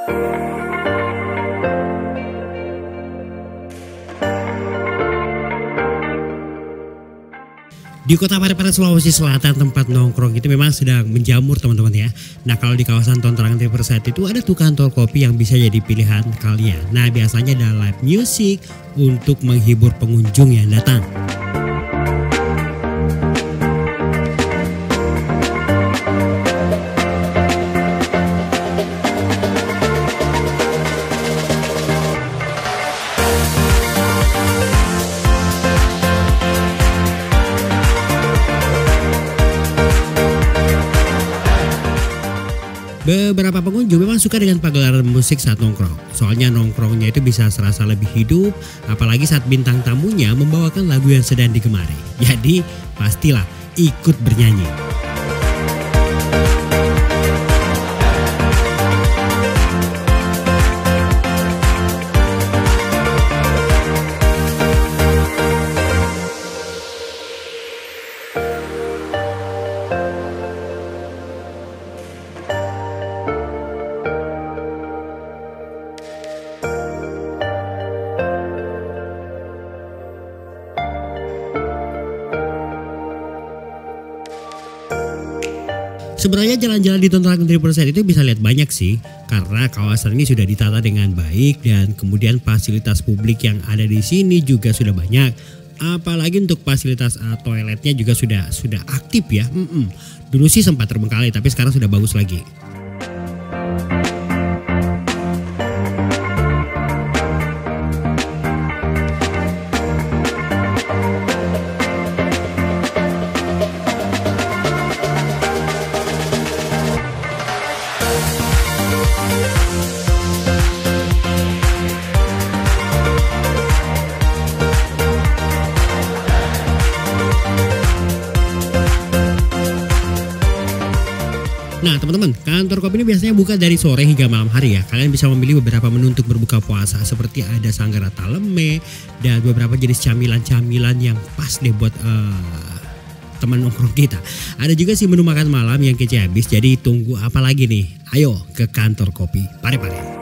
Di Kota Parepare, Sulawesi Selatan, tempat nongkrong itu memang sedang menjamur teman-teman ya. Nah kalau di kawasan Tontorangan Riverside itu ada tuh kantor kopi yang bisa jadi pilihan kalian. Nah biasanya ada live music untuk menghibur pengunjung yang datang. Beberapa pengunjung memang suka dengan pagelaran musik saat nongkrong. Soalnya nongkrongnya itu bisa serasa lebih hidup, apalagi saat bintang tamunya membawakan lagu yang sedang digemari. Jadi pastilah ikut bernyanyi. Sebenarnya jalan-jalan di Tontorangan Riverside itu bisa lihat banyak sih, karena kawasan ini sudah ditata dengan baik dan kemudian fasilitas publik yang ada di sini juga sudah banyak. Apalagi untuk fasilitas toiletnya juga sudah aktif ya. Dulu sih sempat terbengkalai tapi sekarang sudah bagus lagi. Nah teman-teman, kantor kopi ini biasanya buka dari sore hingga malam hari ya. Kalian bisa memilih beberapa menu untuk berbuka puasa, seperti ada sanggara taleme dan beberapa jenis camilan-camilan yang pas deh buat teman nongkrong kita. Ada juga sih menu makan malam yang kece habis. Jadi tunggu apa lagi nih? Ayo ke kantor kopi Parepare.